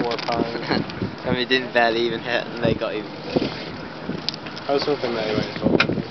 4 times. And we didn't barely even hit, and they got him. I was hoping that he went as well.